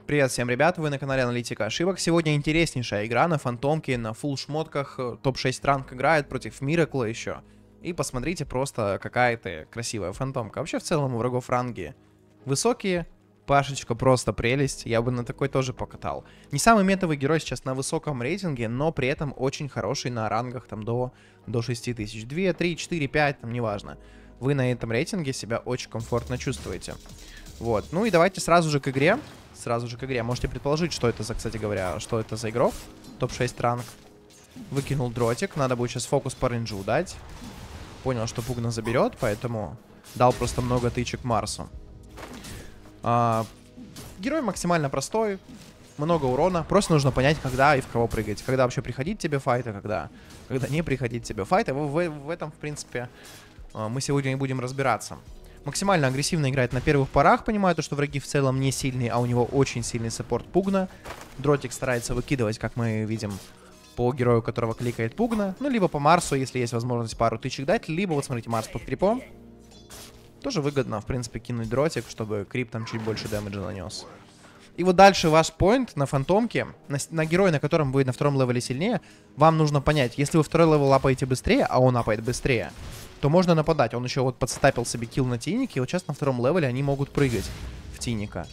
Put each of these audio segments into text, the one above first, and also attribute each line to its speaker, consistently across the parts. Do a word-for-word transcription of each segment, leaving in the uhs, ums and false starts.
Speaker 1: Привет всем, ребят, вы на канале Аналитика Ошибок. Сегодня интереснейшая игра на фантомке, на фулл шмотках. топ шесть ранг играет против Миракла еще. И посмотрите просто, какая это красивая фантомка. Вообще в целом у врагов ранги высокие. Пашечка просто прелесть, я бы на такой тоже покатал. Не самый метовый герой сейчас на высоком рейтинге, но при этом очень хороший на рангах там до, до шести тысяч. два, три, четыре, пять, там неважно. Вы на этом рейтинге себя очень комфортно чувствуете. Вот, ну и давайте сразу же к игре. Сразу же к игре. Можете предположить, что это за, кстати говоря, что это за игрок. топ шесть ранг. Выкинул дротик, надо будет сейчас фокус по рейнджу дать. Понял, что Пугна заберет, поэтому дал просто много тычек Марсу. А, герой максимально простой, много урона. Просто нужно понять, когда и в кого прыгать. Когда вообще приходить тебе файт, а когда, когда не приходить тебе файт. В, в, в этом, в принципе, мы сегодня и будем разбираться. Максимально агрессивно играет на первых порах, понимаю, то, что враги в целом не сильные, а у него очень сильный саппорт Пугна. Дротик старается выкидывать, как мы видим, по герою, которого кликает Пугна. Ну, либо по Марсу, если есть возможность пару тычек дать. Либо, вот смотрите, Марс под крипом. Тоже выгодно, в принципе, кинуть дротик, чтобы крип там чуть больше дэмэджа нанес. И вот дальше ваш поинт на фантомке, на, на герое, на котором будет на втором левеле сильнее, вам нужно понять, если вы второй левел лапаете быстрее, а он лапает быстрее, то можно нападать. Он еще вот подстапил себе килл на тинике, и вот сейчас на втором левеле они могут прыгать в тиника.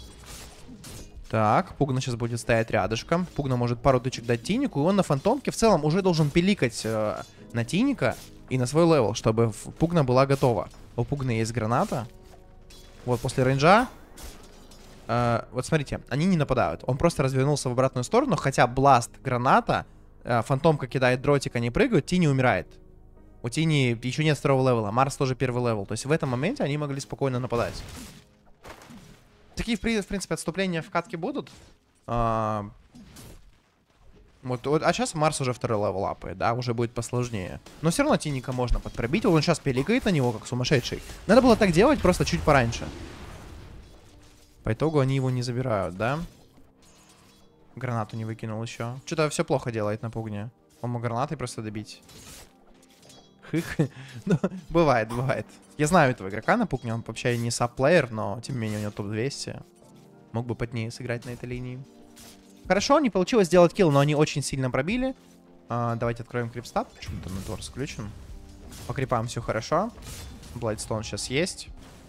Speaker 1: Так, Пугна сейчас будет стоять рядышком. Пугна может пару тычек дать тинику, и он на фантомке в целом уже должен пиликать э, на тиника и на свой левел, чтобы Пугна была готова. У Пугны есть граната. Вот после рейнджа. Э, вот смотрите, они не нападают. Он просто развернулся в обратную сторону, хотя бласт, граната, э, фантомка кидает дротик, они прыгают, Тини умирает. У Тини еще нет второго левела, Марс тоже первый левел. То есть в этом моменте они могли спокойно нападать. Такие, в принципе, отступления в катке будут. А, вот, вот, а сейчас Марс уже второй левел апает, да, уже будет посложнее. Но все равно Тиника можно подпробить. Он сейчас пиликает на него, как сумасшедший. Надо было так делать просто чуть пораньше. По итогу они его не забирают, да? Гранату не выкинул еще. Что-то все плохо делает на Пугне. Он мог гранатой просто добить. Ну, бывает, бывает. Я знаю этого игрока на Пугне, он вообще не саб-плеер, но тем не менее у него топ двести. Мог бы плотнее сыграть на этой линии. Хорошо, не получилось сделать килл, но они очень сильно пробили. А, давайте откроем крипстат. Почему-то на торс включен. По крипам все хорошо. Бладстоун сейчас есть.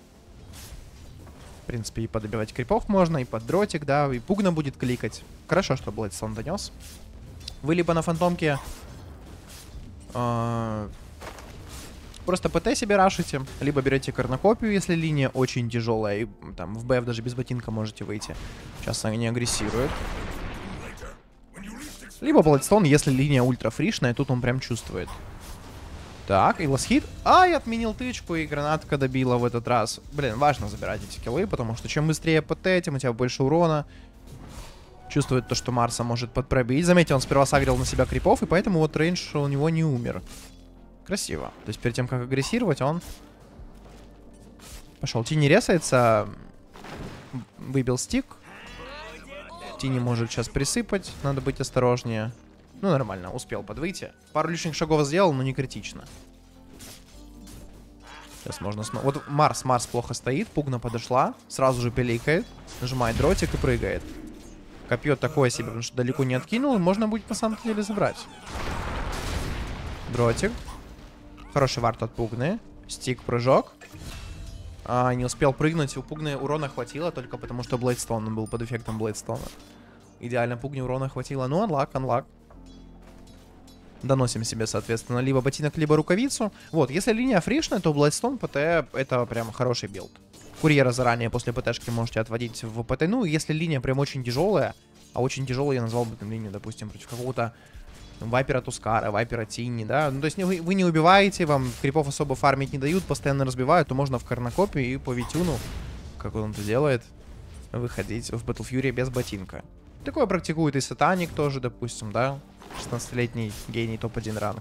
Speaker 1: В принципе, и подобивать крипов можно, и под дротик, да, и Пугна будет кликать. Хорошо, что Бладстоун донес. Вы либо на фантомке... А просто ПТ себе рашите, либо берете корнокопию, если линия очень тяжелая, и там в БФ даже без ботинка можете выйти. Сейчас они агрессируют. Либо Бладстоун, если линия ультрафришная, тут он прям чувствует. Так, и ласхит. Ай, отменил тычку, и гранатка добила в этот раз. Блин, важно забирать эти киллы, потому что чем быстрее ПТ, тем у тебя больше урона. Чувствует то, что Марса может подпробить. Заметьте, он сперва сагрил на себя крипов, и поэтому вот рейндж у него не умер. Красиво. То есть перед тем, как агрессировать, он пошел. Тини ресается. Выбил стик. Тини может сейчас присыпать. Надо быть осторожнее. Ну, нормально. Успел подвыйти. Пару лишних шагов сделал, но не критично. Сейчас можно снова... Вот Марс, Марс плохо стоит. Пугна подошла. Сразу же пиликает. Нажимает дротик и прыгает. Копье такое себе, потому что далеко не откинул. Можно будет на самом деле забрать. Дротик. Хороший вард от Пугны. Стик, прыжок. А, не успел прыгнуть. У Пугны урона хватило, только потому что Бладстоун был под эффектом Бладстоуна. Идеально Пугне урона хватило. Ну, анлак, анлак. Доносим себе, соответственно, либо ботинок, либо рукавицу. Вот, если линия фришная, то Бладстоун ПТ это прям хороший билд. Курьера заранее после ПТшки можете отводить в ПТ. Ну, если линия прям очень тяжелая, а очень тяжелая я назвал бы там линию, допустим, против какого-то Вайпера Тускара, Вайпера Тини, да. Ну, то есть вы, вы не убиваете, вам крипов особо фармить не дают, постоянно разбивают, то можно в корнокопию и по Витюну, как он это делает, выходить в Battle Fury без ботинка. Такое практикует и Сатаник тоже, допустим, да. шестнадцатилетний гений топ один ранг.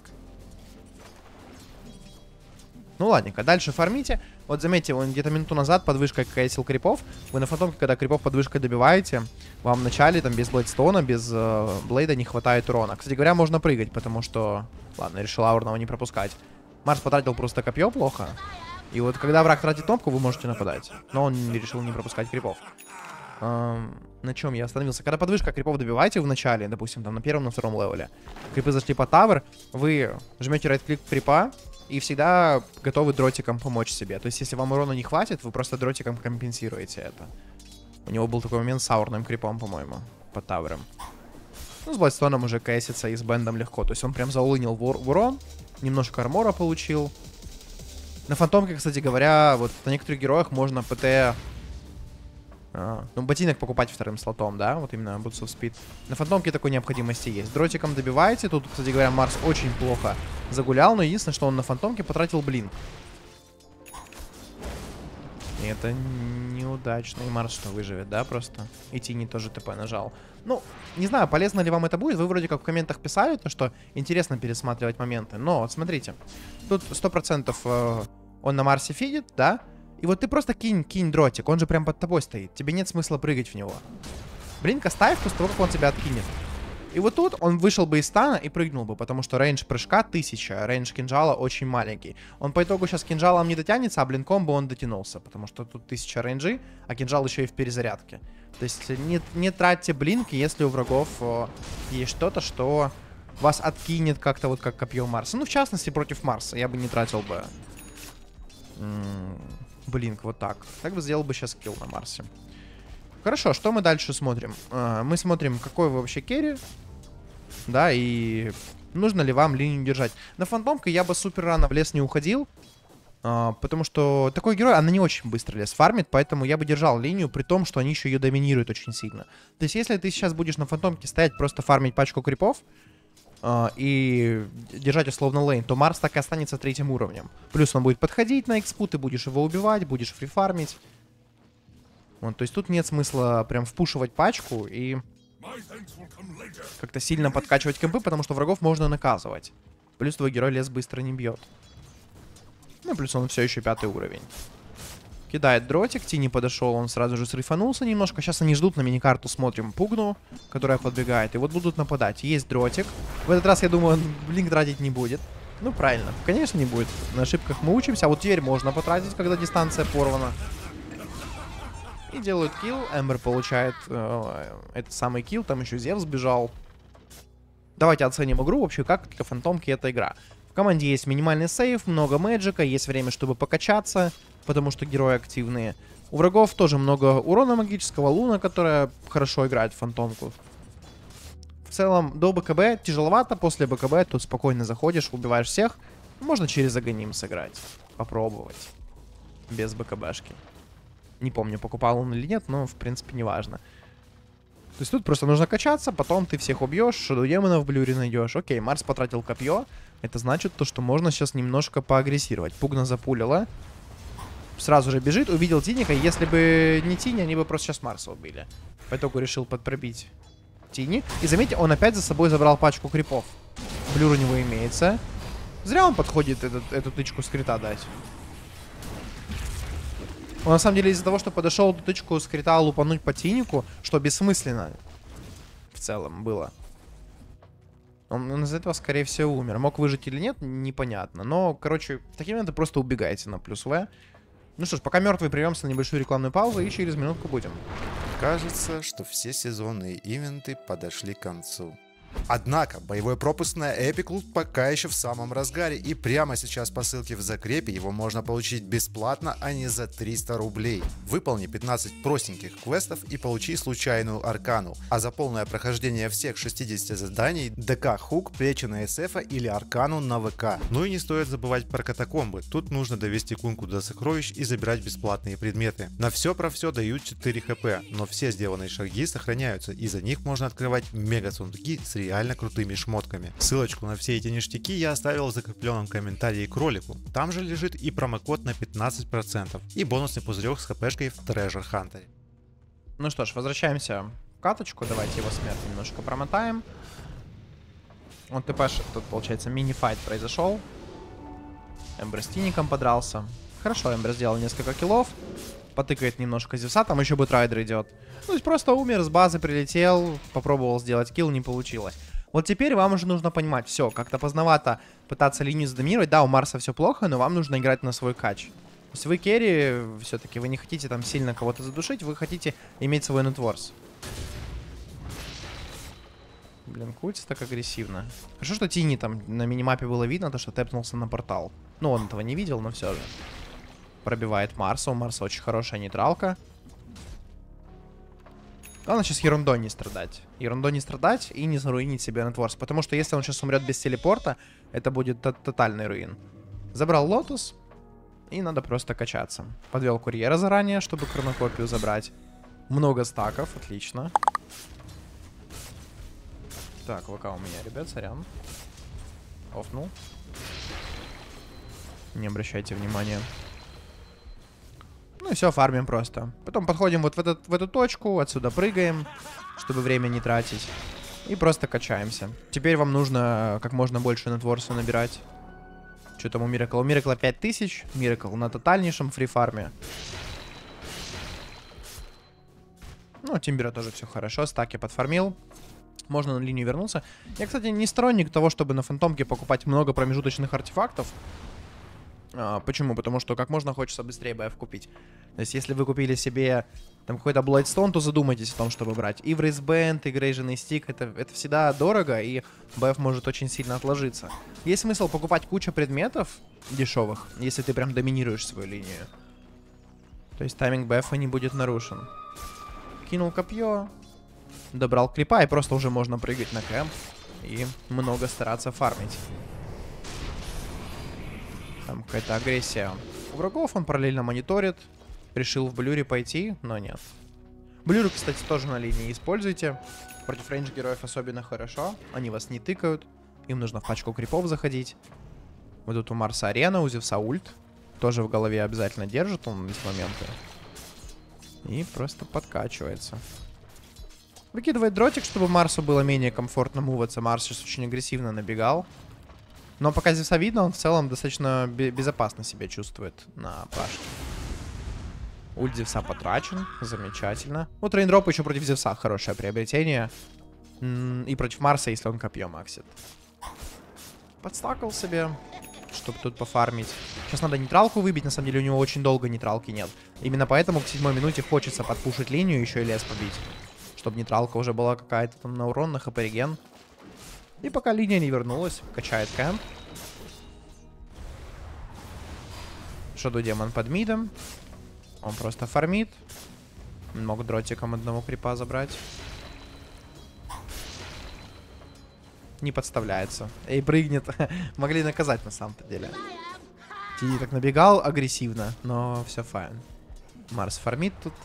Speaker 1: Ну ладненько, дальше фармите. Вот заметьте, где-то минуту назад подвышка какая сил крипов. Вы на фантомке, когда крипов подвышкой добиваете, вам в начале там без Бладстоуна, без э, Блейда не хватает урона. Кстати говоря, можно прыгать, потому что... Ладно, решил аурного не пропускать. Марс потратил просто копье плохо. И вот когда враг тратит кнопку, вы можете нападать. Но он решил не пропускать крипов. Эм... На чем я остановился? Когда подвышка крипов добиваете в начале, допустим, там на первом, на втором левеле, крипы зашли по тавер, вы жмете right-клик крипа и всегда готовы дротиком помочь себе. То есть, если вам урона не хватит, вы просто дротиком компенсируете это. У него был такой момент с аурным крипом, по-моему, под тавером. Ну, с Бладстоном уже кэсится и с Бендом легко. То есть он прям заулынил в урон, немножко армора получил. На фантомке, кстати говоря, вот на некоторых героях можно ПТ... А, ну, ботинок покупать вторым слотом, да? Вот именно Boots of Speed. На фантомке такой необходимости есть. Дротиком добиваете. Тут, кстати говоря, Марс очень плохо загулял. Но единственное, что он на фантомке потратил блин. И это неудачно. И Марс что, выживет, да, просто? И Тини тоже ТП нажал. Ну, не знаю, полезно ли вам это будет. Вы вроде как в комментах писали, то, что интересно пересматривать моменты. Но вот смотрите. Тут сто процентов э, он на Марсе фидит, да? И вот ты просто кинь, кинь дротик, он же прям под тобой стоит. Тебе нет смысла прыгать в него. Блинк оставь после того, как он тебя откинет. И вот тут он вышел бы из стана и прыгнул бы, потому что рейндж прыжка тысяча, рейндж кинжала очень маленький. Он по итогу сейчас кинжалом не дотянется, а блинком бы он дотянулся, потому что тут тысяча рейнджи, а кинжал еще и в перезарядке. То есть не, не тратьте блинки, если у врагов о, есть что-то, что вас откинет как-то вот как копье Марса. Ну, в частности, против Марса я бы не тратил бы... Блинк, вот так. Так бы сделал бы сейчас килл на Марсе. Хорошо, что мы дальше смотрим? Uh, мы смотрим, какой вы вообще керри. Да, и нужно ли вам линию держать. На фантомке я бы супер рано в лес не уходил. Uh, потому что такой герой, она не очень быстро лес фармит. Поэтому я бы держал линию, при том, что они еще ее доминируют очень сильно. То есть, если ты сейчас будешь на фантомке стоять, просто фармить пачку крипов, Uh, и держать условно лейн, то Марс так и останется третьим уровнем. Плюс он будет подходить на экспу, ты будешь его убивать, будешь фрифармить. Вот, то есть тут нет смысла прям впушивать пачку и как-то сильно подкачивать кемпы, потому что врагов можно наказывать. Плюс твой герой лес быстро не бьет. Ну, плюс он все еще пятый уровень. Кидает дротик, Тини подошел, он сразу же срифанулся немножко. Сейчас они ждут на миникарту, смотрим Пугну, которая подбегает. И вот будут нападать. Есть дротик. В этот раз, я думаю, он блинк тратить не будет. Ну, правильно. Конечно, не будет. На ошибках мы учимся. А вот теперь можно потратить, когда дистанция порвана. И делают килл. Эмбер получает э, этот самый килл. Там еще Зевс сбежал. Давайте оценим игру. Вообще, как для фантомки эта игра. В команде есть минимальный сейв, много мэджика, есть время, чтобы покачаться, потому что герои активные. У врагов тоже много урона магического, Луна, которая хорошо играет в фантомку. В целом, до БКБ тяжеловато, после БКБ тут спокойно заходишь, убиваешь всех. Можно через Аганим сыграть, попробовать, без БКБшки. Не помню, покупал он или нет, но в принципе не важно. То есть тут просто нужно качаться, потом ты всех убьешь, шаду демона в блюре найдешь. Окей, Марс потратил копье. Это значит то, что можно сейчас немножко поагрессировать. Пугна запулила. Сразу же бежит, увидел Тиника. Если бы не Тини, они бы просто сейчас Марса убили. По итогу решил подпробить Тини. И заметьте, он опять за собой забрал пачку крипов. Блюр у него имеется. Зря он подходит этот, эту тычку скрита дать. Он на самом деле из-за того, что подошел эту тычку скрита лупануть по Тинику, что бессмысленно в целом было. Он, он из-за этого, скорее всего, умер. Мог выжить или нет, непонятно. Но, короче, в такие моменты просто убегаете на плюс В. Ну что ж, пока мертвый, прервемся на небольшую рекламную паузу и через минутку будем.
Speaker 2: Кажется, что все сезонные ивенты подошли к концу. Однако, боевой пропуск на Epic Loot пока еще в самом разгаре, и прямо сейчас по ссылке в закрепе его можно получить бесплатно, а не за триста рублей. Выполни пятнадцать простеньких квестов и получи случайную аркану, а за полное прохождение всех шестидесяти заданий ДК Хук, плечи на СФ или аркану на ВК. Ну и не стоит забывать про катакомбы, тут нужно довести кунку до сокровищ и забирать бесплатные предметы. На все про все дают четыре хп, но все сделанные шаги сохраняются, и за них можно открывать мега сундуки с реально крутыми шмотками. Ссылочку на все эти ништяки я оставил в закрепленном комментарии к ролику. Там же лежит и промокод на пятнадцать процентов и бонусный пузырек с хпшкой в Treasure Hunter.
Speaker 1: Ну что ж, возвращаемся в каточку. Давайте его смерть немножко промотаем. Вот ТПш, тут получается мини-файт произошел. Эмбер с Тиником подрался. Хорошо, Эмбер сделал несколько киллов. Потыкает немножко Зевса, там еще Бутрайдер идет. Ну, то есть просто умер, с базы прилетел, попробовал сделать килл, не получилось. Вот теперь вам уже нужно понимать, все, как-то поздновато пытаться линию задоминировать. Да, у Марса все плохо, но вам нужно играть на свой кач. То есть вы керри, все-таки вы не хотите там сильно кого-то задушить, вы хотите иметь свой нетворс. Блин, крутится так агрессивно. Хорошо, что Тини там на минимапе было видно, то что тэпнулся на портал. Ну, он этого не видел, но все же. Пробивает Марса. У Марса очень хорошая нейтралка. Главное сейчас ерундой не страдать. Ерундой не страдать и не заруинить себе нетворс. Потому что если он сейчас умрет без телепорта, это будет тотальный руин. Забрал лотус. И надо просто качаться. Подвел курьера заранее, чтобы хронокопию забрать. Много стаков, отлично. Так, ВК у меня, ребят, сорян. Офнул. Не обращайте внимания. Ну и все, фармим просто. Потом подходим вот в, этот, в эту точку, отсюда прыгаем, чтобы время не тратить. И просто качаемся. Теперь вам нужно как можно больше нетворса набирать. Что там у Миракла? У Миракла пять тысяч. Миракл на тотальнейшем фрифарме. Ну, Тимбера тоже все хорошо. Стаки подфармил. Можно на линию вернуться. Я, кстати, не сторонник того, чтобы на фантомке покупать много промежуточных артефактов. А, почему? Потому что как можно хочется быстрее БФ купить. То есть, если вы купили себе там какой-то Bloodstone, то задумайтесь о том, чтобы брать. И Wristband, и Грейженный стик. Это, это всегда дорого, и БФ может очень сильно отложиться. Есть смысл покупать кучу предметов дешевых, если ты прям доминируешь свою линию. То есть тайминг БФа не будет нарушен. Кинул копье. Добрал крипа, и просто уже можно прыгать на кэмп. И много стараться фармить. Там какая-то агрессия у врагов, он параллельно мониторит. Решил в блюре пойти, но нет. Блюры, кстати, тоже на линии используйте. Против рейндж героев особенно хорошо. Они вас не тыкают. Им нужно в пачку крипов заходить. Вот тут у Марса арена, у Зевса ульт. Тоже в голове обязательно держит он эти моменты. И просто подкачивается. Выкидывает дротик, чтобы Марсу было менее комфортно муваться. Марс сейчас очень агрессивно набегал. Но пока Зевса видно, он в целом достаточно безопасно себя чувствует на пашке. Ульт Зевса потрачен. Замечательно. Вот рейндроп еще против Зевса хорошее приобретение. И против Марса, если он копье максит. Подстакал себе, чтобы тут пофармить. Сейчас надо нейтралку выбить. На самом деле у него очень долго нейтралки нет. Именно поэтому к седьмой минуте хочется подпушить линию, еще и лес побить. Чтобы нейтралка уже была какая-то там на урон, на хп-реген. И пока линия не вернулась, качает кэмп. Шаду демон под мидом. Он просто фармит. Мог дротиком одного крипа забрать. Не подставляется. И прыгнет. Могли наказать на самом-то деле. Тини так набегал агрессивно, но все файн. Марс фармит тут.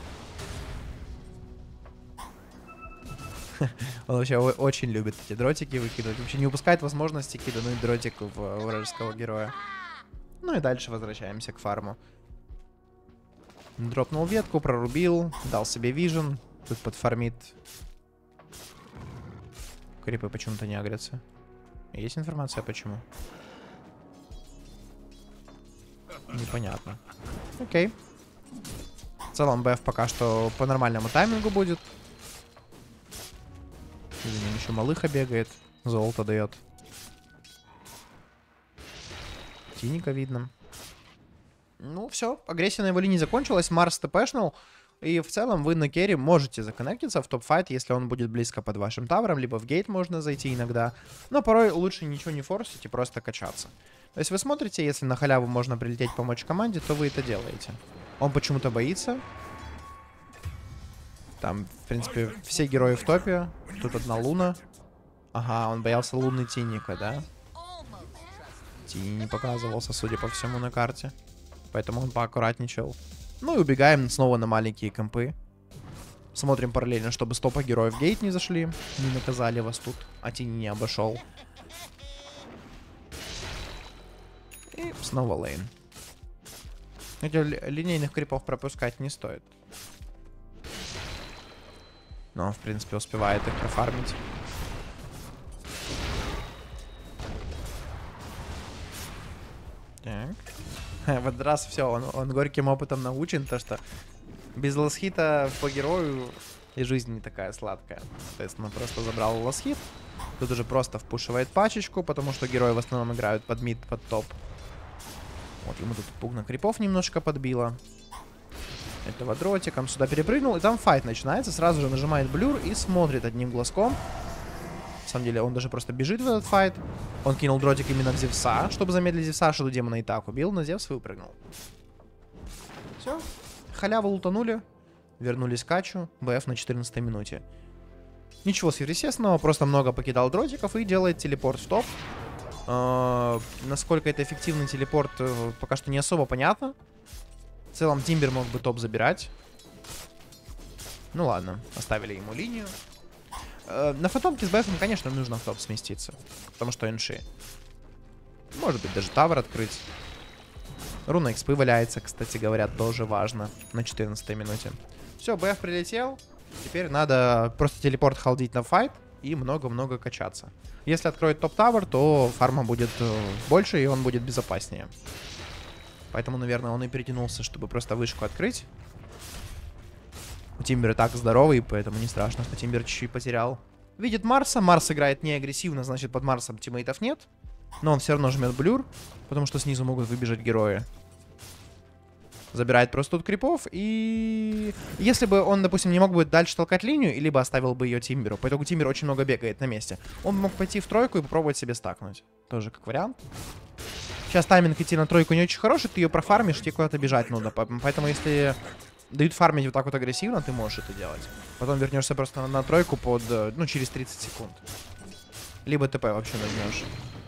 Speaker 1: Он вообще очень любит эти дротики выкидывать. Вообще не упускает возможности кидануть дротик в вражеского героя. Ну и дальше возвращаемся к фарму. Дропнул ветку, прорубил, дал себе вижен. Тут подфармит. Крипы почему-то не агрятся. Есть информация почему? Непонятно. Окей. В целом БФ пока что по нормальному таймингу будет. За ним еще малыха бегает. Золото дает. Тиника видно. Ну, все. Агрессия на его линии закончилась. Марс тпшнул. И в целом вы на керри можете законнектиться в топ-файт, если он будет близко под вашим тавром. Либо в гейт можно зайти иногда. Но порой лучше ничего не форсить и просто качаться. То есть вы смотрите, если на халяву можно прилететь помочь команде, то вы это делаете. Он почему-то боится. Там, в принципе, все герои в топе. Тут одна Луна. Ага, он боялся Луны Тинника, да? Тини не показывался, судя по всему, на карте. Поэтому он поаккуратничал. Ну и убегаем снова на маленькие компы. Смотрим параллельно, чтобы стопа героев гейт не зашли. Не наказали вас тут. А Тини не обошел. И снова лейн. Хотя линейных крипов пропускать не стоит. Но он, в принципе, успевает их профармить. Так. В этот раз все, он, он горьким опытом научен, то что без ласхита по герою и жизнь не такая сладкая. Соответственно, просто забрал ласхит. Тут уже просто впушивает пачечку, потому что герои в основном играют под мид, под топ. Вот, ему тут пугна крипов немножко подбило. Этого дротиком сюда перепрыгнул, и там файт начинается. Сразу же нажимает блюр и смотрит одним глазком. самом деле, он даже просто бежит в этот файт. Он кинул дротик именно в Зевса, чтобы замедлить Зевса, что демона и так убил, но Зевс выпрыгнул. Все. Халяву лутанули. Вернулись к Качу. БФ на четырнадцатой минуте. Ничего сверхъестественного, просто много покидал дротиков и делает телепорт в топ. Э-э- насколько это эффективный телепорт, э- пока что не особо понятно. В целом, Тимбер мог бы топ забирать. Ну ладно, оставили ему линию. Э-э- на фантомке с БФом, конечно, нужно в топ сместиться. Потому что энши. Может быть, даже тавер открыть. Руна экспы валяется, кстати говоря, тоже важно. На четырнадцатой минуте. Все, БФ прилетел. Теперь надо просто телепорт халдить на файт и много-много качаться. Если откроет топ-тавер, то фарма будет э, больше и он будет безопаснее. Поэтому, наверное, он и перетянулся, чтобы просто вышку открыть. У Тимбера так здоровый, поэтому не страшно, что Тимбер чуть-чуть потерял. Видит Марса. Марс играет не агрессивно, значит, под Марсом тиммейтов нет. Но он все равно жмет блюр, потому что снизу могут выбежать герои. Забирает просто тут крипов. И если бы он, допустим, не мог бы дальше толкать линию, либо оставил бы ее Тимберу. По итогу Тимбер очень много бегает на месте. Он мог пойти в тройку и попробовать себе стакнуть. Тоже как вариант. Сейчас тайминг идти на тройку не очень хороший. Ты ее профармишь, тебе куда-то бежать нужно. Поэтому если дают фармить вот так вот агрессивно, ты можешь это делать. Потом вернешься просто на, на тройку под, ну, через тридцать секунд. Либо ТП вообще нажмешь.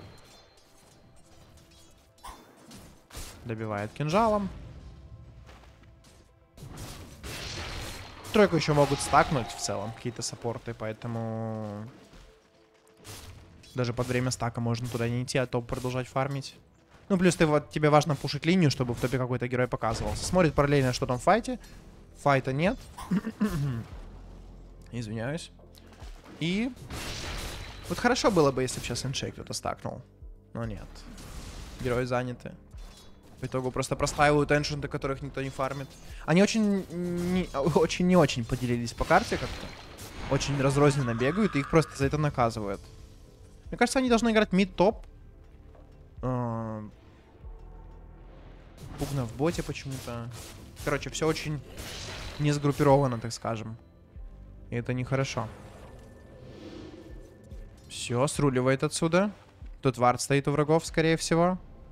Speaker 1: Добивает кинжалом. Тройку еще могут стакнуть в целом, какие-то саппорты, поэтому даже под время стака можно туда не идти, а топ продолжать фармить. Ну, плюс ты, вот, тебе важно пушить линию, чтобы в топе какой-то герой показывался. Смотрит параллельно, что там в файте. Файта нет. Извиняюсь. И вот хорошо было бы, если бы сейчас иншей кто-то стакнул. Но нет. Герои заняты. В итогу просто простаивают эншенты, которых никто не фармит. Они очень не очень, не очень поделились по карте как-то. Очень разрозненно бегают, и их просто за это наказывают. Мне кажется, они должны играть мид-топ. Пугна в боте почему-то. Короче, все очень не сгруппировано, так скажем. И это нехорошо. Все, сруливает отсюда. Тут вард стоит у врагов, скорее всего.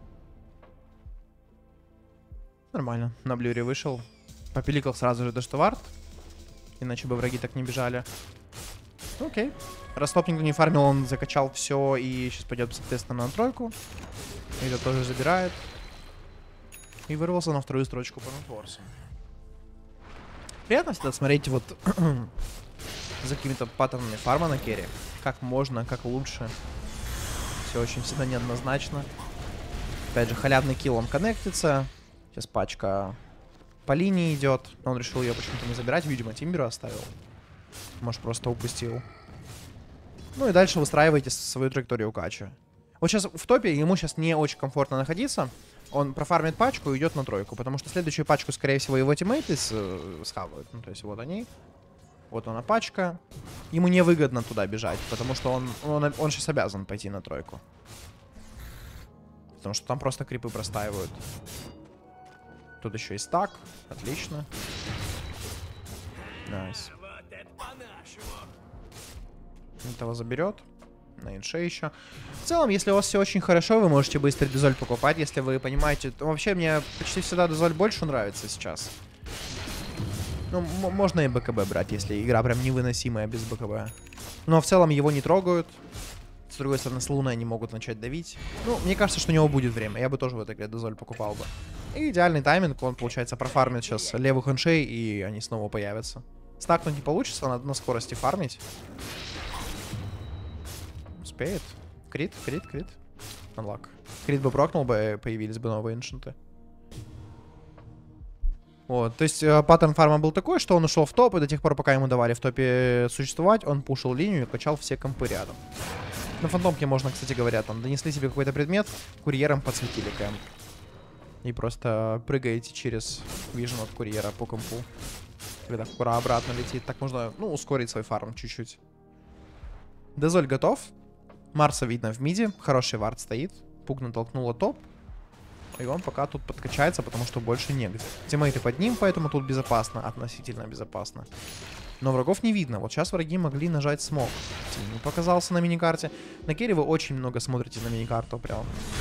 Speaker 1: Нормально. На блюре вышел. Попиликал сразу же то, что вард. Иначе бы враги так не бежали. Окей. Раз топ никто не фармил, он закачал все и сейчас пойдет, соответственно, на тройку. И это тоже забирает. И вырвался на вторую строчку по нетворсу. Приятно всегда смотреть вот за какими-то паттернами фарма на керри. Как можно, как лучше. Все очень всегда неоднозначно. Опять же, халявный килл, он коннектится. Сейчас пачка по линии идет. Но он решил ее почему-то не забирать. Видимо, Тимберу оставил. Может, просто упустил. Ну и дальше выстраиваете свою траекторию Кача. Вот сейчас в топе ему сейчас не очень комфортно находиться. Он профармит пачку и идет на тройку. Потому что следующую пачку, скорее всего, его тиммейты схавают. Ну, то есть вот они. Вот она пачка. Ему невыгодно туда бежать. Потому что он, он, он сейчас обязан пойти на тройку. Потому что там просто крипы простаивают. Тут еще и стак. Отлично. Найс. Этого заберет. На инше еще. В целом, если у вас все очень хорошо, вы можете быстро дозоль покупать, если вы понимаете. Вообще, мне почти всегда дозоль больше нравится сейчас. Ну, можно и БКБ брать, если игра прям невыносимая без БКБ. Но в целом его не трогают. С другой стороны, с Луной они могут начать давить. Ну, мне кажется, что у него будет время. Я бы тоже в этой игре дозоль покупал бы. И идеальный тайминг. Он, получается, профармит сейчас левых иншей, и они снова появятся. Стакнуть не получится, надо на скорости фармить. Успеет. Крит, крит, крит. Анлак. Крит бы прокнул бы, появились бы новые иншенты. Вот, то есть э, паттерн фарма был такой, что он ушел в топ, и до тех пор, пока ему давали в топе существовать, он пушил линию и качал все компы рядом. На фантомке можно, кстати говоря, там донесли себе какой-то предмет, курьером подсветили кэмп. И просто прыгаете через вижен от курьера по компу. Когда кура обратно летит. Так можно, ну, ускорить свой фарм чуть-чуть. Дезоль готов. Марса видно в миде. Хороший вард стоит. Пугна толкнула топ. И он пока тут подкачается, потому что больше негде. Тиммейты под ним, поэтому тут безопасно. Относительно безопасно. Но врагов не видно. Вот сейчас враги могли нажать смог. Не показался на миникарте. На керри вы очень много смотрите на миникарту прям.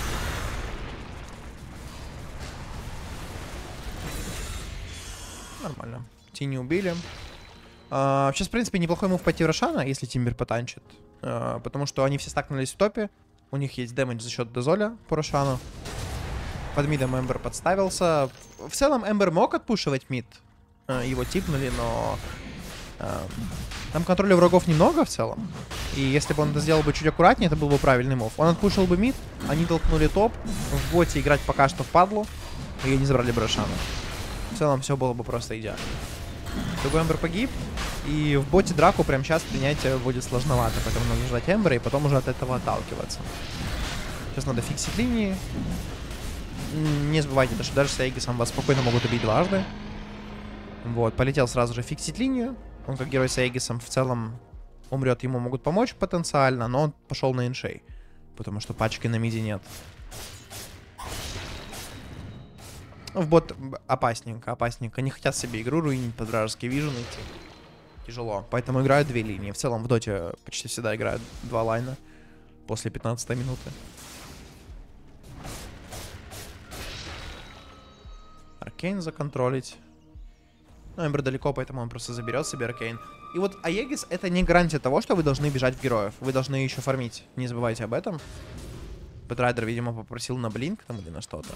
Speaker 1: Нормально. Тини убили. А, сейчас, в принципе, неплохой мув пойти в Рошана, если Тимбер потанчит. А, потому что они все стакнулись в топе. У них есть дэмэдж за счет Дезоля по Рошану. Под мидом Эмбер подставился. В целом Эмбер мог отпушивать мид. А, его типнули, но... А, там контроля врагов немного в целом. И если бы он это сделал бы чуть аккуратнее, это был бы правильный мув. Он отпушил бы мид, они толкнули топ. В боте играть пока что впадлу. И они забрали бы Рошана. В целом все было бы просто идеально. Другой Эмбер погиб. И в боте драку прямо сейчас принять будет сложновато. Поэтому нужно ждать Эмбера и потом уже от этого отталкиваться. Сейчас надо фиксить линии. Не забывайте, что даже с Аегисом вас спокойно могут убить дважды. Вот, полетел сразу же фиксить линию. Он как герой с Аегисом в целом умрет, ему могут помочь потенциально, но он пошел на иншей. Потому что пачки на миде нет. В бот опасненько, опасненько. Не хотят себе игру руинить, под вражеский вижен идти. Тяжело. Поэтому играют две линии. В целом в доте почти всегда играют два лайна после пятнадцатой минуты. Аркейн законтролить. Ну, Эмбер далеко, поэтому он просто заберет себе Аркейн. И вот Аегис — это не гарантия того, что вы должны бежать в героев. Вы должны еще фармить. Не забывайте об этом. Бэтрайдер, видимо, попросил на блинк там или на что-то.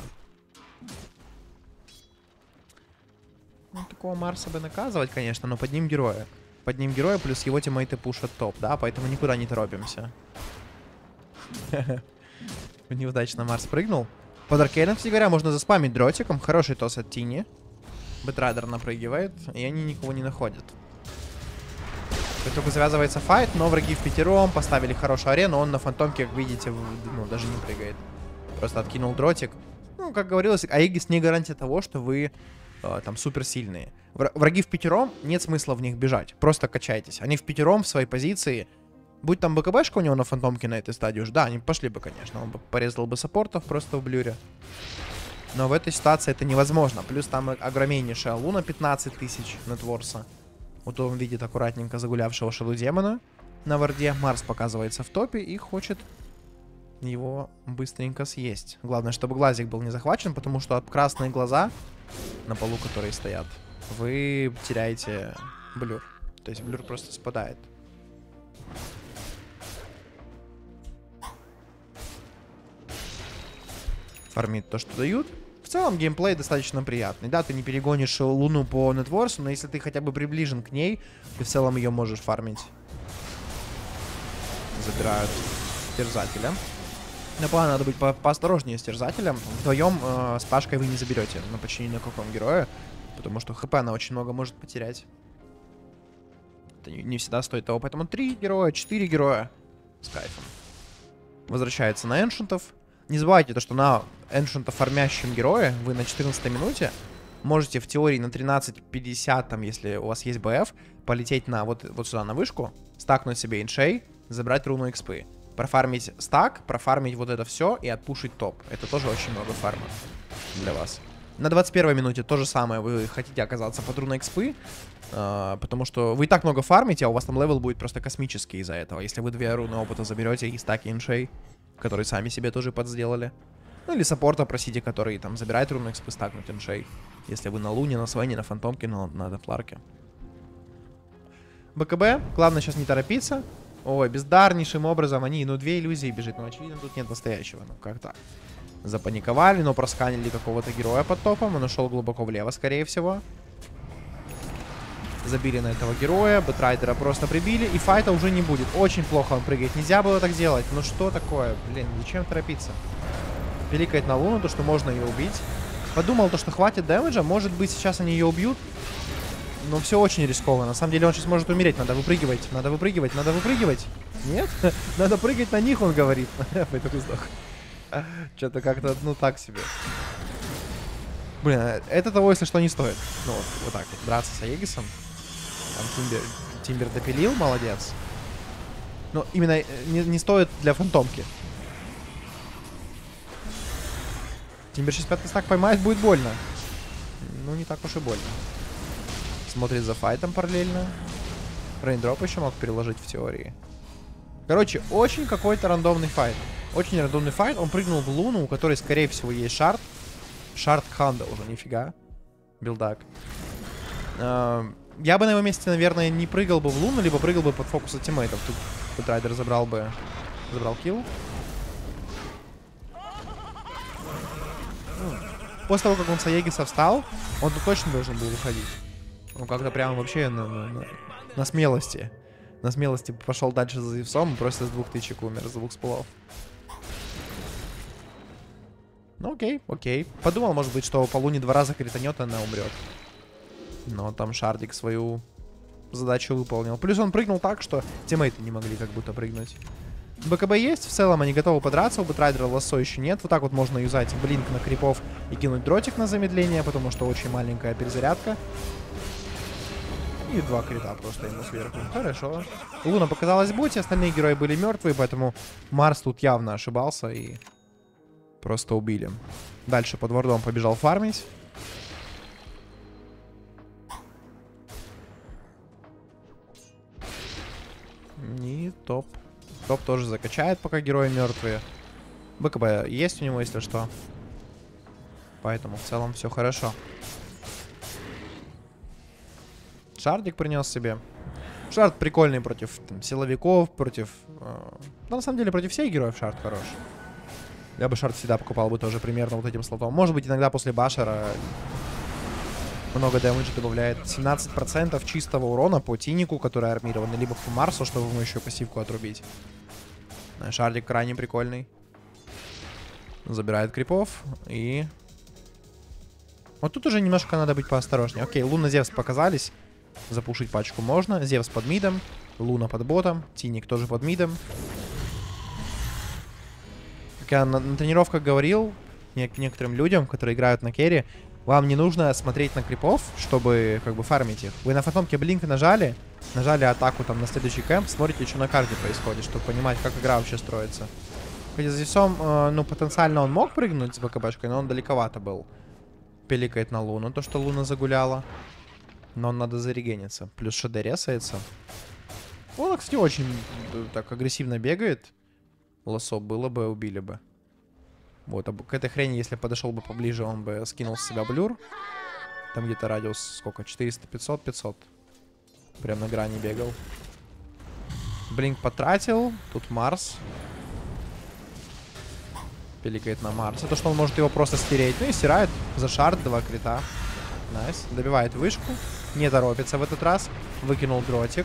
Speaker 1: Ну, такого Марса бы наказывать, конечно, но под ним героя. Под ним героя, плюс его тиммейты пушат топ, да? Поэтому никуда не торопимся. Неудачно Марс прыгнул. Под Аркейном, кстати говоря, можно заспамить дротиком. Хороший тос от Тини. Бэтрайдер напрыгивает, и они никого не находят. И только завязывается файт, но враги в пятером, поставили хорошую арену. Он на фантомке, как видите, ну, даже не прыгает. Просто откинул дротик. Ну, как говорилось, Аегис не гарантия того, что вы э, там суперсильные. Враги в пятером, нет смысла в них бежать. Просто качайтесь. Они в пятером в своей позиции. Будь там БКБшка у него на фантомке на этой стадии уже, да, они пошли бы, конечно. Он бы порезал бы саппортов просто в блюре. Но в этой ситуации это невозможно. Плюс там огромнейшая луна пятнадцать тысяч нетворса. Вот он видит аккуратненько загулявшего шаду демона на варде. Марс показывается в топе и хочет его быстренько съесть. Главное, чтобы глазик был не захвачен, потому что от красные глаза на полу, которые стоят, вы теряете блюр. То есть блюр просто спадает. Фармит то, что дают. В целом геймплей достаточно приятный. Да, ты не перегонишь луну по нетворсу, но если ты хотя бы приближен к ней, ты в целом ее можешь фармить. Забирают терзателя. На плане надо быть по поосторожнее с терзателем. Вдвоем э, с Пашкой вы не заберете на почти ни на каком герое, потому что хп она очень много может потерять. Это не, не всегда стоит того. Поэтому три героя, четыре героя с кайфом. Возвращается на эншентов. Не забывайте то, что на эншента фармящем герое вы на четырнадцатой минуте можете в теории на тринадцать пятьдесят, там, если у вас есть БФ, полететь на вот, вот сюда на вышку, стакнуть себе иншей, забрать руну экспы. Профармить стак, профармить вот это все и отпушить топ. Это тоже очень много фарма для вас. На двадцать первой минуте то же самое. Вы хотите оказаться под руной экспы, э, потому что вы и так много фармите, а у вас там левел будет просто космический из-за этого. Если вы две руны опыта заберете и стаки иншей, которые сами себе тоже подсделали. Ну или саппорта просите, который там забирает руну экспы, стакнуть иншей. Если вы на луне, на свайне, на фантомке, на, на дефларке. БКБ. Главное сейчас не торопиться. Ой, бездарнейшим образом они, ну, две иллюзии бежит. Ну, очевидно, тут нет настоящего. Ну, как так? Запаниковали, но просканили какого-то героя под топом. Он ушел глубоко влево, скорее всего. Забили на этого героя. Бэтрайдера просто прибили. И файта уже не будет. Очень плохо он прыгает. Нельзя было так делать. Ну, что такое? Блин, зачем торопиться? Пиликает на луну, то, что можно ее убить. Подумал, то, что хватит дэмэджа. Может быть, сейчас они ее убьют. Но все очень рисково. На самом деле он сейчас может умереть. Надо выпрыгивать. Надо выпрыгивать. Надо выпрыгивать. Нет? Надо прыгать на них, он говорит. Поэтому сдох. Что-то как-то, ну, так себе. Блин, это того, если что, не стоит. Ну, вот, вот так вот. Драться с Аегисом. Там Тимбер, Тимбер допилил, молодец. Но именно не, не стоит для фантомки. Тимбер сейчас пятый стак поймает, будет больно. Ну, не так уж и больно. Смотрит за файтом параллельно. Рейндроп еще мог переложить в теории. Короче, очень какой-то рандомный файт. Очень рандомный файт. Он прыгнул в Луну, у которой, скорее всего, есть шард. Шард Ханда уже, нифига. Билдак. Uh, я бы на его месте, наверное, не прыгал бы в Луну, либо прыгал бы под фокус от тиммейтов. Тут Бэтрайдер забрал бы... Забрал килл. После того, как он с Аегиса встал, он тут точно должен был выходить. Ну, как-то прям вообще на, на, на, на смелости. На смелости пошел дальше за Зевсом и просто с двух тычек умер, с двух спулов. Ну, окей, окей. Подумал, может быть, что по Луне два раза кританет, она умрет. Но там Шардик свою задачу выполнил. Плюс он прыгнул так, что тиммейты не могли как будто прыгнуть. БКБ есть, в целом они готовы подраться, у Бэтрайдера лассо еще нет. Вот так вот можно юзать блинк на крипов и кинуть дротик на замедление, потому что очень маленькая перезарядка. И два крита просто ему сверху. Хорошо. Луна показалась боте, остальные герои были мертвые, поэтому Марс тут явно ошибался и просто убили. Дальше под вардом побежал фармить. И топ. Топ тоже закачает, пока герои мертвые. БКБ есть у него, если что. Поэтому в целом все хорошо. Шардик принес себе. Шард прикольный против там, силовиков, против... Э, ну, на самом деле, против всех героев Шард хорош. Я бы Шард всегда покупал бы тоже примерно вот этим слотом. Может быть, иногда после Башера много дэмэджа добавляет. семнадцать процентов чистого урона по Тинику, который армированный, либо по Марсу, чтобы ему еще пассивку отрубить. Шардик крайне прикольный. Забирает крипов. И... Вот тут уже немножко надо быть поосторожнее. Окей, Луна, Зевс показались. Запушить пачку можно. Зевс под мидом. Луна под ботом. Тиник тоже под мидом. Как я на, на тренировках говорил не, некоторым людям, которые играют на керри, вам не нужно смотреть на крипов, чтобы как бы фармить их. Вы на фантомке блинк нажали, нажали атаку там на следующий кэмп, смотрите, что на карте происходит, чтобы понимать, как игра вообще строится. Хотя за Зевсом, э, ну, потенциально он мог прыгнуть с БКБшкой, но он далековато был. Пиликает на Луну, то, что Луна загуляла. Но надо зарегениться. Плюс ШД ресается. Он, кстати, очень так агрессивно бегает. Лассо было бы, убили бы. Вот, а к этой хрени, если подошел бы поближе, он бы скинул с себя блюр. Там где-то радиус сколько? четыреста, пятьсот, пятьсот. Прям на грани бегал. Блинк потратил. Тут Марс. Пиликает на Марс. Это что он может его просто стереть. Ну и стирает за шард, два крита. Найс. Добивает вышку. Не торопится в этот раз. Выкинул дротик.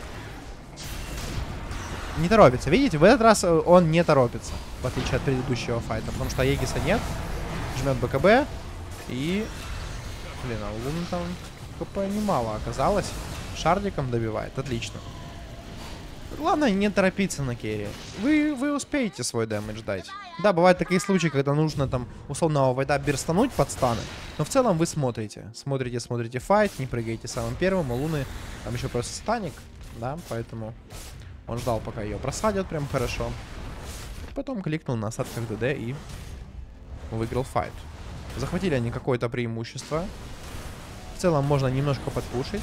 Speaker 1: Не торопится. Видите, в этот раз он не торопится. В отличие от предыдущего файта. Потому что Аегиса нет. Жмет БКБ. И... Блин, а у Луны там КП немало оказалось. Шардиком добивает. Отлично. Главное не торопиться на керри. Вы, вы успеете свой дэмэдж дать. Да, бывают такие случаи, когда нужно там условного вайда берстануть под станы. Но в целом вы смотрите. Смотрите, смотрите файт, не прыгаете самым первым. У Луны там еще просто станик. Да, поэтому он ждал, пока ее просадят прям хорошо. Потом кликнул на осадках ДД и выиграл файт. Захватили они какое-то преимущество. В целом можно немножко подпушить.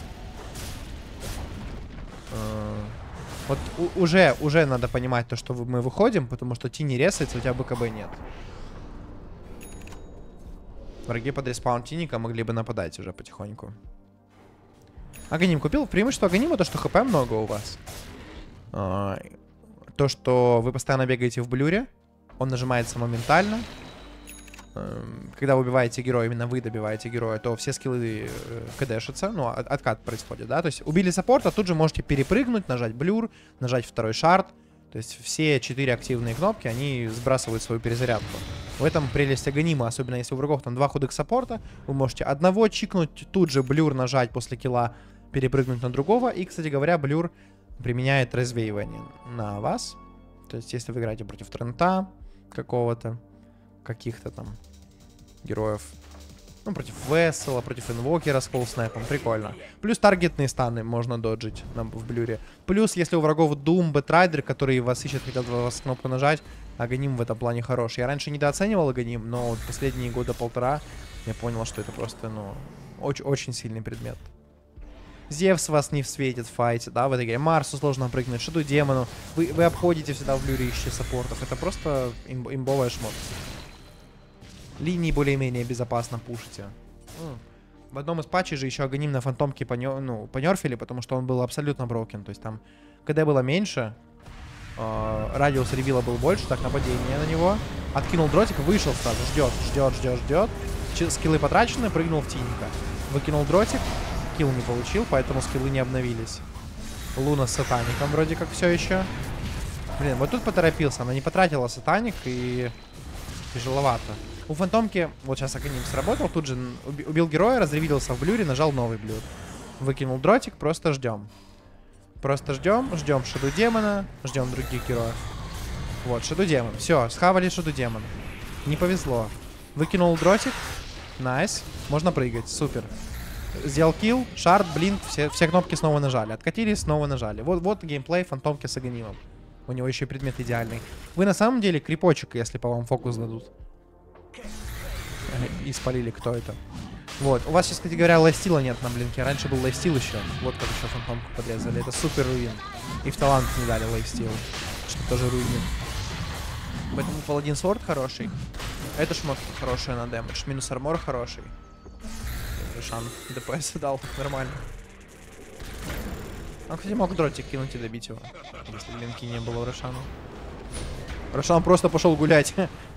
Speaker 1: Вот уже, уже надо понимать то, что мы выходим, потому что Ти не ресается, у тебя БКБ нет. Враги под респаун Тиника могли бы нападать уже потихоньку. Аганим купил. Преимущество Аганима то, что хп много у вас. А, то, что вы постоянно бегаете в блюре. Он нажимается моментально. Когда вы убиваете героя, именно вы добиваете героя, то все скиллы э, кдэшатся, ну, от, откат происходит, да, то есть убили саппорта, тут же можете перепрыгнуть, нажать блюр, нажать второй шард, то есть все четыре активные кнопки, они сбрасывают свою перезарядку. В этом прелесть Аганима, особенно если у врагов там два худых саппорта, вы можете одного чикнуть, тут же блюр нажать после килла, перепрыгнуть на другого, и, кстати говоря, блюр применяет развеивание на вас, то есть если вы играете против Трента какого-то, каких-то там героев. Ну, против Вессела, против Инвокера с колл-снайпом. Прикольно. Плюс таргетные станы можно доджить на, в блюре. Плюс, если у врагов Doom, Бэтрайдер, который вас ищет, хотят вас кнопку нажать, Аганим в этом плане хорош. Я раньше недооценивал Аганим, но вот последние года полтора я понял, что это просто, ну, очень, очень сильный предмет. Зевс вас не светит в файте, да, в этой игре. Марсу сложно прыгнуть, Шаду Демону. Вы, вы обходите всегда в блюре ищите саппортов. Это просто им, имбовая шмотка. Линии более-менее безопасно пушите. Ну, в одном из патчей же еще Аганим на фантомке понё, ну, понерфили, потому что он был абсолютно брокен. То есть там, когда было меньше, э, радиус ревила был больше, так нападение на него. Откинул дротик, вышел сразу, ждет, ждет, ждет, ждет. Ч скиллы потрачены, прыгнул в тиника. Выкинул дротик, килл не получил, поэтому скиллы не обновились. Луна с сатаником вроде как все еще. Блин, вот тут поторопился, она не потратила сатаник и тяжеловато. У фантомки, вот сейчас Аганим сработал, тут же уби убил героя, разревилился в блюре, нажал новый блюр. Выкинул дротик, просто ждем. Просто ждем, ждем Шаду Демона, ждем других героев. Вот, Шаду Демон. Все, схавали Шаду Демона. Не повезло. Выкинул дротик. Найс. Можно прыгать, супер. Сделал килл, шард, блинк, все, все кнопки снова нажали. Откатились, снова нажали. Вот, вот геймплей фантомки с Аганимом. У него еще и предмет идеальный. Вы на самом деле крипочек, если по вам фокус дадут. И спалили, кто это. Вот. У вас сейчас, кстати говоря, лайфстила нет на блинке. Раньше был лайфстил еще. Вот как еще фантомку подрезали. Это супер руин. И в талант не дали лайфстил. Что тоже руинит. Поэтому паладин сорд хороший. Это шмотка хорошая на дэмэдж. Минус армор хороший. Рошан ДПС дал. Нормально. Он, кстати, мог дротик кинуть и добить его. Если блинки не было у Рошана. Рошан просто пошел гулять.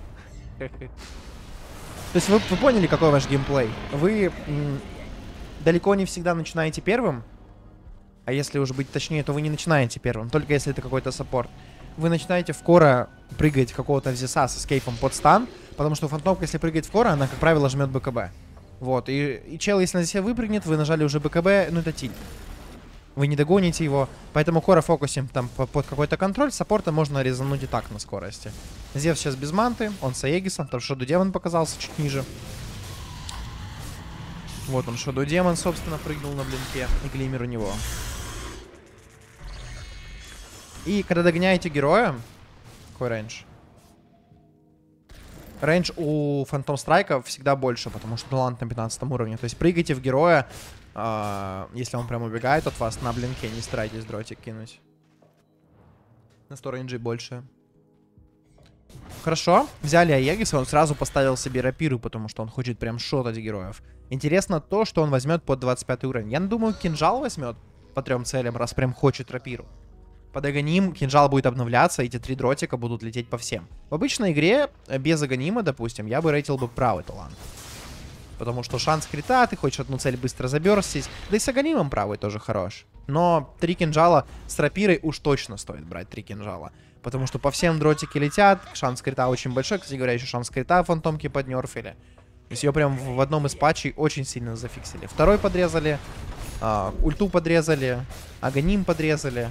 Speaker 1: То есть вы, вы поняли, какой ваш геймплей? Вы далеко не всегда начинаете первым. А если уже быть точнее, то вы не начинаете первым. Только если это какой-то саппорт. Вы начинаете в кора прыгать какого-то взеса с эскейпом под стан. Потому что фантомка, если прыгает в кора, она, как правило, жмет БКБ. Вот. И, и чел, если на себя выпрыгнет, вы нажали уже БКБ, ну это тиль. Вы не догоните его. Поэтому кора фокусим там под какой-то контроль. Саппорта можно резануть и так на скорости. Зевс сейчас без манты. Он с Аегисом. Там Шаду Демон показался чуть ниже. Вот он, Шаду Демон, собственно, прыгнул на блинке. И глиммер у него. И когда догоняете героя... Какой рейндж? Рейндж у Фантом Страйка всегда больше, потому что талант на пятнадцатом уровне. То есть прыгайте в героя, э, если он прям убегает от вас на блинке, не старайтесь дротик кинуть. На сто рейнджей больше. Хорошо, взяли Аегиса, он сразу поставил себе рапиру, потому что он хочет прям шотать героев. Интересно то, что он возьмет под двадцать пятый уровень. Я думаю, кинжал возьмет по трем целям, раз прям хочет рапиру. Под Аганим кинжал будет обновляться, эти три дротика будут лететь по всем. В обычной игре, без Аганима, допустим, я бы рейтил бы правый талант. Потому что шанс крита, ты хочешь одну цель быстро заберстить. Да и с Аганимом правый тоже хорош. Но три кинжала с рапирой уж точно стоит брать три кинжала. Потому что по всем дротики летят, шанс крита очень большой. Кстати говоря, еще шанс крита фантомки поднерфили. То есть ее прям в одном из патчей очень сильно зафиксили. Второй подрезали, э, ульту подрезали, Аганим подрезали.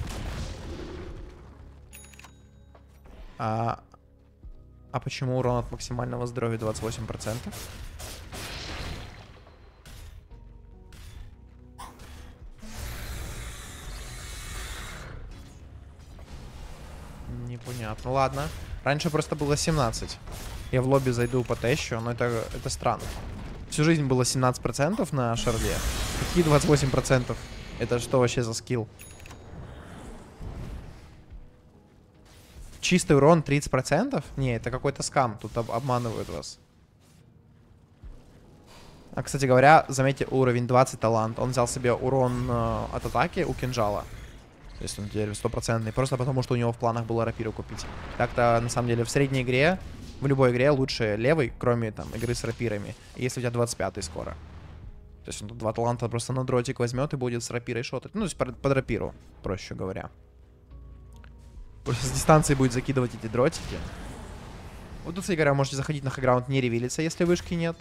Speaker 1: А, а почему урон от максимального здоровья двадцать восемь процентов? Непонятно. Ладно. Раньше просто было семнадцать. Я в лобби зайду по тэщу, но это, это странно. Всю жизнь было семнадцать процентов на шарле. Какие двадцать восемь процентов? Это что вообще за скилл? Чистый урон тридцать процентов? Не, это какой-то скам. Тут об обманывают вас. А, кстати говоря, заметьте, уровень двадцать талант. Он взял себе урон э, от атаки у кинжала. То есть он теперь стопроцентный. Просто потому, что у него в планах было рапиру купить. Так-то, на самом деле, в средней игре, в любой игре лучше левый, кроме там игры с рапирами. Если у тебя двадцать пятый скоро. То есть он тут два таланта просто на дротик возьмет и будет с рапирой шотать. Ну, то есть под, под рапиру, проще говоря. Просто с дистанции будет закидывать эти дротики. Вот тут, кстати говоря, можете заходить на хайграунд, не ревилиться, если вышки нет.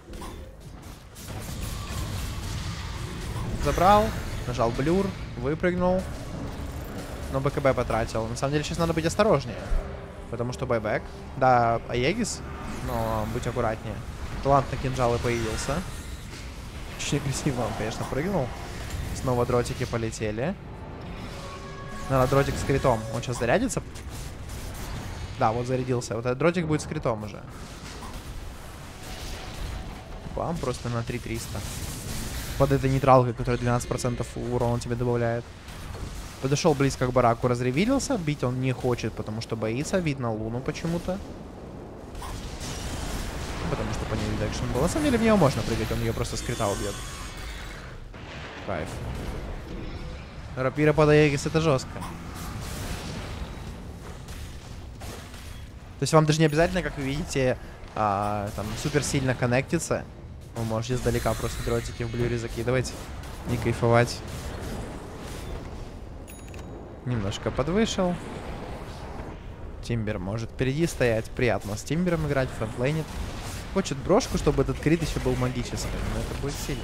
Speaker 1: Забрал, нажал блюр, выпрыгнул. Но БКБ потратил. На самом деле сейчас надо быть осторожнее. Потому что байбэк. Да, Аегис, но будь аккуратнее. Талант на кинжалы появился. Очень агрессивно он, конечно, прыгнул. Снова дротики полетели. Надо дротик с критом. Он сейчас зарядится. Да, вот зарядился. Вот этот дротик будет с критом уже. Бам, просто на три триста. под этой нейтралкой, которая двенадцать процентов урона тебе добавляет. Подошел близко к бараку, разревелился. Бить он не хочет, потому что боится. Видно Луну почему-то. Потому что по ней редакшн был. На самом деле в нее можно прыгать, он ее просто с крита убьет. Кайф. Рапира под Аегис это жестко. То есть вам даже не обязательно, как вы видите, а, там супер сильно коннектиться. Вы можете издалека просто дротики в блюре закидывать и кайфовать. Немножко подвышел. Тимбер может впереди стоять. Приятно с Тимбером играть, фронтлейнит. Хочет брошку, чтобы этот крит еще был магический. Но это будет сильно.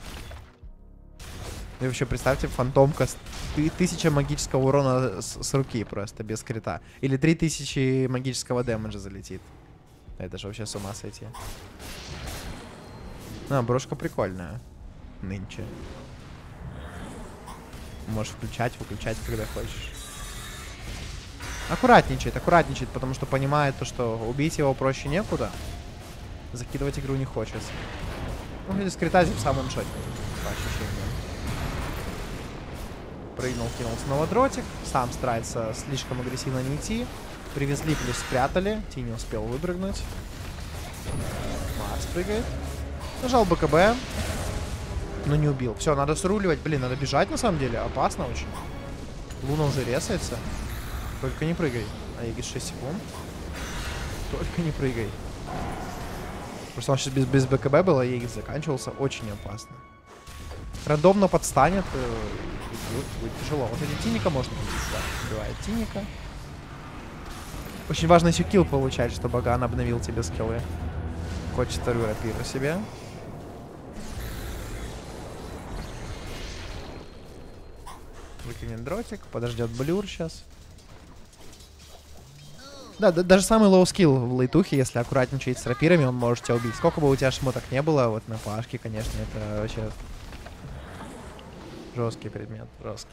Speaker 1: И вообще представьте, фантомка с тысяча магического урона с, с руки просто, без крита. Или три тысячи магического дэмэджа залетит. Это же вообще с ума сойти. А, брошка прикольная. Нынче. Можешь включать, выключать, когда хочешь. Аккуратничает, аккуратничает, потому что понимает то, что убить его проще некуда. Закидывать игру не хочется. Ну, или скритазим в самом шоте, по ощущениям. Прыгнул, кинул снова дротик. Сам старается слишком агрессивно не идти. Привезли, плюс спрятали. Ти не успел выпрыгнуть. Марс прыгает. Нажал БКБ. Но не убил. Все, надо сруливать. Блин, надо бежать на самом деле. Опасно очень. Луна уже резается. Только не прыгай. Аегис шесть секунд. Только не прыгай. Просто он сейчас без, без БКБ был, а Аегис заканчивался. Очень опасно. Рандомно подстанет. Будет, будет тяжело. Вот эти Тиника можно убить. Да, убивает Тиника. Очень важно еще килл получать, чтобы Аган обновил тебе скиллы. Хочет вторую рапиру себе. Выкинет дротик. Подождет блюр сейчас. Да, да, даже самый лоу скилл в лейтухе, если аккуратничать с рапирами, он может тебя убить. Сколько бы у тебя шмоток не было, вот на пашке, конечно, это вообще жесткий предмет, жесткий.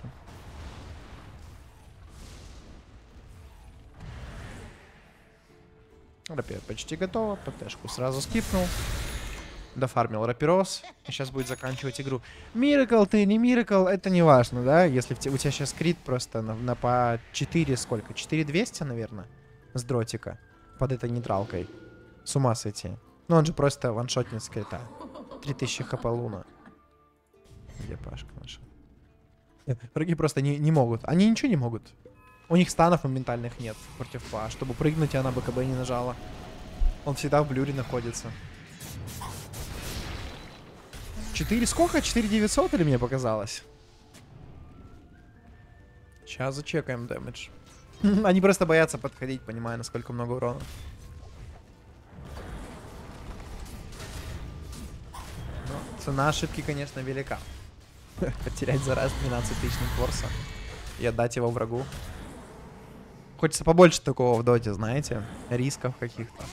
Speaker 1: Рапир почти готово, ПТшку сразу скипнул. Дофармил рапирос, и сейчас будет заканчивать игру. Миракл ты, не Миракл, это не важно, да? Если у тебя сейчас крит просто на, на по четыре сколько? четыре двести, наверное? С дротика. Под этой нейтралкой. С ума сойти. Ну он же просто ваншотнет с крита. три тысячи хп Луна. Где Пашка наша? Враги просто не, не могут. Они ничего не могут. У них станов моментальных нет против Па. Чтобы прыгнуть, она БКБ не нажала. Он всегда в блюре находится. четыре сколько? четыре девятьсот или мне показалось? Сейчас зачекаем дэмэдж. Они просто боятся подходить, понимая, насколько много урона. Но цена ошибки, конечно, велика. Потерять за раз двенадцать тысяч форса и отдать его врагу. Хочется побольше такого в доте, знаете, рисков каких-то.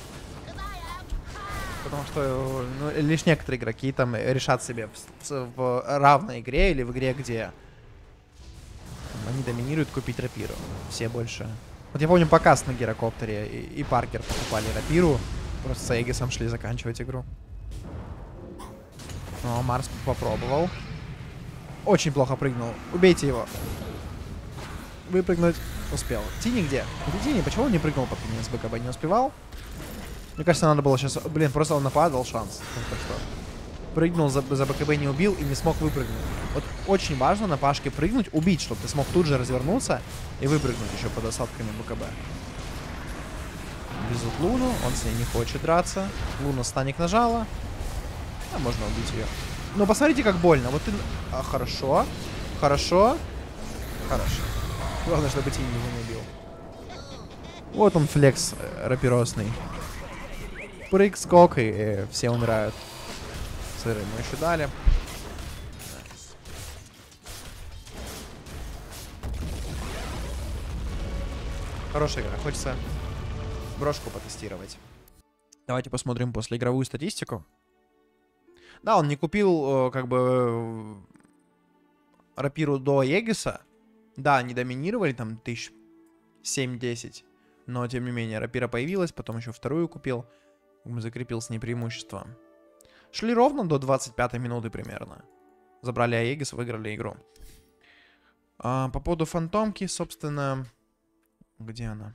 Speaker 1: Потому что ну, лишь некоторые игроки там решат себе в, в равной игре или в игре, где они доминируют, купить рапиру. Все больше. Вот я помню показ на гирокоптере и, и Паркер покупали рапиру. Просто с Аегисом шли заканчивать игру. О, Марс попробовал. Очень плохо прыгнул. Убейте его. Выпрыгнуть успел. Тини где? Где Тини? Почему он не прыгнул под конец БКБ? Не успевал? Мне кажется, надо было сейчас... Блин, просто он нападал шанс. Прыгнул, за, за БКБ не убил и не смог выпрыгнуть. Вот очень важно на Пашке прыгнуть, убить, чтобы ты смог тут же развернуться и выпрыгнуть еще под осадками БКБ. Везут Луну, он с ней не хочет драться. Луна станик нажала. А можно убить ее. Но посмотрите, как больно. Вот ты... А, хорошо. Хорошо. Хорошо. Главное, чтобы Тини его не убил. Вот он флекс э, рапиросный. Прыг, скок, и э, все умирают. Сыры мы еще дали. Хорошая игра. Хочется брошку потестировать. Давайте посмотрим послеигровую статистику. Да, он не купил, э, как бы, рапиру до Аегиса. Да, они доминировали, там, тысяч семь-десять. Но, тем не менее, рапира появилась, потом еще вторую купил. Закрепил с ней преимущество. Шли ровно до двадцать пятой минуты примерно. Забрали Аегис, выиграли игру. А, по поводу фантомки, собственно... Где она?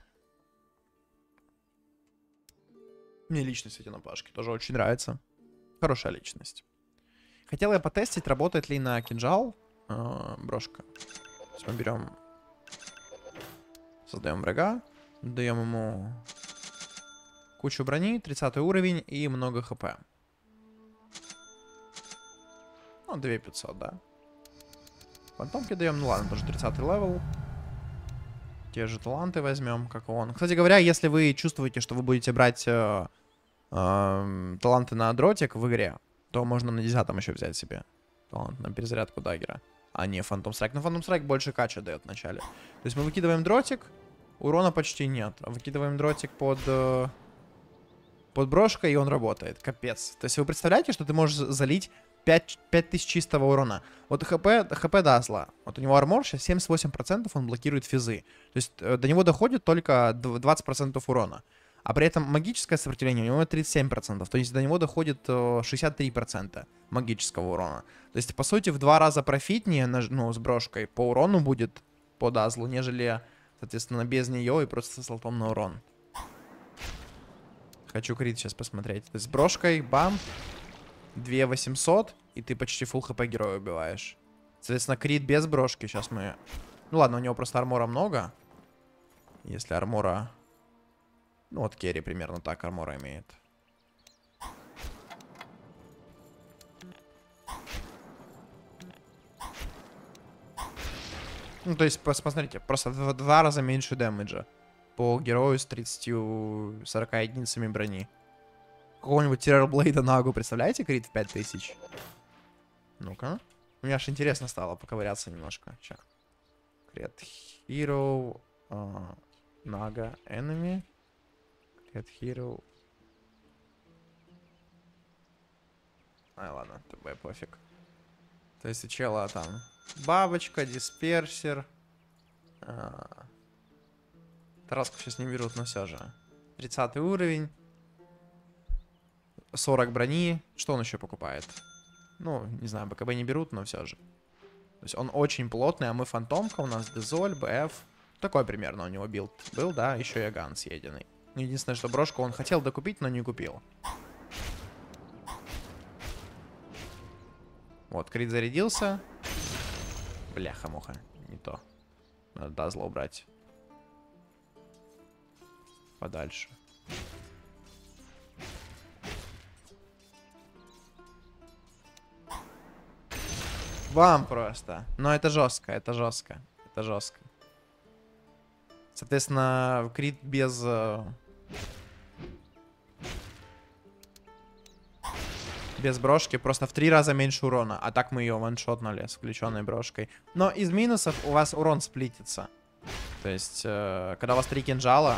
Speaker 1: Мне личность эти напашки тоже очень нравится. Хорошая личность. Хотел я потестить, работает ли на кинжал э, брошка. Мы берем... Создаем врага. Даем ему кучу брони, тридцатый уровень и много хп. Ну, две тысячи пятьсот, да. Фантомки даем, ну ладно, тоже тридцатый левел. Те же таланты возьмем, как он. Кстати говоря, если вы чувствуете, что вы будете брать э, э, таланты на дротик в игре, то можно на десятом еще взять себе талант на перезарядку даггера, а не фантом страйк. Но фантом страйк больше кача дает в начале. То есть мы выкидываем дротик, урона почти нет. Выкидываем дротик под, э, под брошкой, и он работает. Капец. То есть вы представляете, что ты можешь залить пять тысяч чистого урона. Вот хп, хп Дазла. Вот у него армор сейчас семьдесят восемь процентов, он блокирует физы. То есть э, до него доходит только двадцать процентов урона. А при этом магическое сопротивление у него тридцать семь процентов. То есть до него доходит э, шестьдесят три процента магического урона. То есть, по сути, в два раза профитнее, ну, с брошкой по урону будет по Дазлу, нежели, соответственно, без нее и просто с алтом на урон. Хочу крит сейчас посмотреть. То есть с брошкой, бам, две тысячи восемьсот, и ты почти фулл хп героя убиваешь. Соответственно, крит без брошки. Сейчас мы... Ну ладно, у него просто армора много. Если армора... Ну вот керри примерно так армора имеет. Ну, то есть, посмотрите, просто в два раза меньше дэмэджа по герою с тридцатью сорока единицами брони. Какого-нибудь Террорблейда Нагу, представляете, крит в пять тысяч? Ну-ка. Мне аж интересно стало поковыряться немножко. Сейчас. Create Hero uh, Naga Enemy. Create Hero. Ай, ладно, ТБ пофиг. То есть у чела там бабочка, дисперсер. А... Тараску сейчас не берут, но все же. тридцатый уровень. сорок брони. Что он еще покупает? Ну, не знаю, БКБ не берут, но все же. То есть он очень плотный, а мы фантомка, у нас Дезоль, БФ. Такой примерно у него билд был, да, еще и Аган съеденный. Единственное, что брошку он хотел докупить, но не купил. Вот, крит зарядился. Бляха-муха, не то. Надо Дазла убрать. Подальше. Вам просто. Но это жестко, это жестко. Это жестко. Соответственно, крит без... Без брошки просто в три раза меньше урона. А так мы ее ваншотнули с включенной брошкой. Но из минусов у вас урон сплитится. То есть, э, когда у вас три кинжала...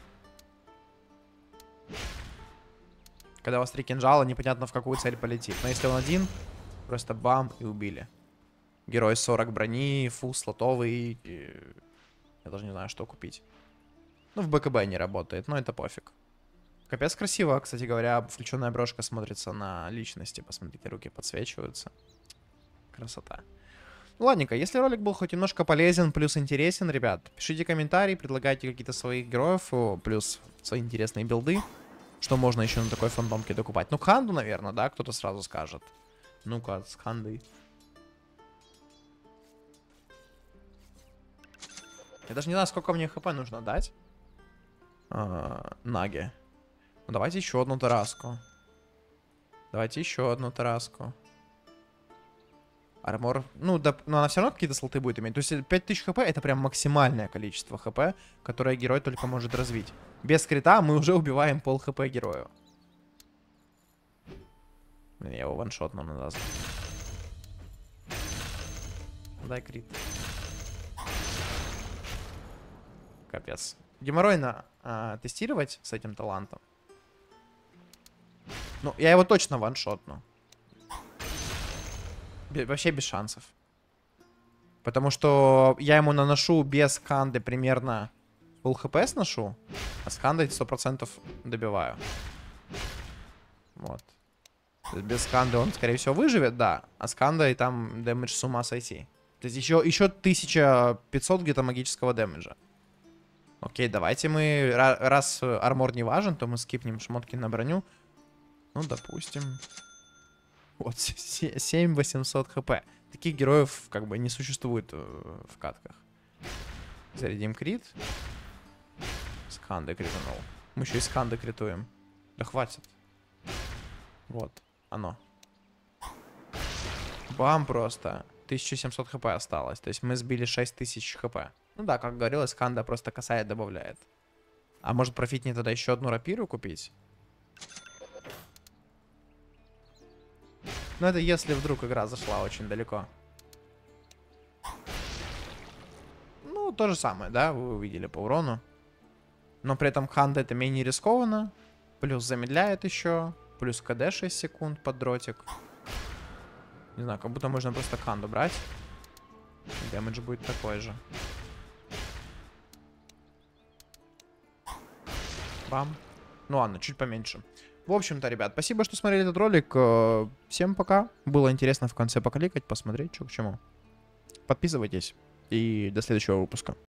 Speaker 1: Когда у вас три кинжала, непонятно в какую цель полетит. Но если он один, просто бам и убили. Герой сорок брони, фул слотовый. И... Я даже не знаю, что купить. Ну, в БКБ не работает, но это пофиг. Капец красиво, кстати говоря, включенная брошка смотрится на личности. Посмотрите, руки подсвечиваются. Красота. Ну, ладненько, если ролик был хоть немножко полезен, плюс интересен, ребят, пишите комментарии, предлагайте какие-то своих героев, плюс свои интересные билды. Что можно еще на такой фантомке докупать? Ну, Ханду, наверное, да, кто-то сразу скажет. Ну-ка, с Хандой. Я даже не знаю, сколько мне хп нужно дать. А, Наге. Ну, давайте еще одну тараску. Давайте еще одну тараску. Армор. Ну, да, но она все равно какие-то слоты будет иметь. То есть пять тысяч хп это прям максимальное количество хп, которое герой только может развить. Без крита мы уже убиваем пол хп герою. Я его ваншотну надо. Дай крит. Капец. Геморройно а, тестировать с этим талантом. Ну, я его точно ваншотну. Б вообще без шансов. Потому что я ему наношу без ханды примерно пол хп сношу, а с хандой сто процентов добиваю. Вот. То есть без сканды он, скорее всего, выживет, да. А сканда и там дэмэдж с ума сойти. То есть еще, еще тысяча пятьсот где-то магического дэмэджа. Окей, давайте мы... Раз армор не важен, то мы скипнем шмотки на броню. Ну, допустим. Вот, семь тысяч восемьсот хп. Таких героев как бы не существует в катках. Зарядим крит. Сканды кританул. Мы еще и сканды критуем. Да хватит. Вот, оно. Бам просто. тысяча семьсот хп осталось. То есть мы сбили шесть тысяч хп. Ну да, как говорилось, сканда просто касает, добавляет. А может профитнее тогда еще одну рапиру купить? Ну это если вдруг игра зашла очень далеко. Ну, то же самое, да, вы увидели по урону. Но при этом ханда это менее рискованно. Плюс замедляет еще. Плюс КД шесть секунд под дротик. Не знаю, как будто можно просто ханду брать. Дэмэдж будет такой же. Бам. Ну ладно, чуть поменьше. В общем-то, ребят, спасибо, что смотрели этот ролик. Всем пока. Было интересно в конце покликать, посмотреть, что к чему. Подписывайтесь. И до следующего выпуска.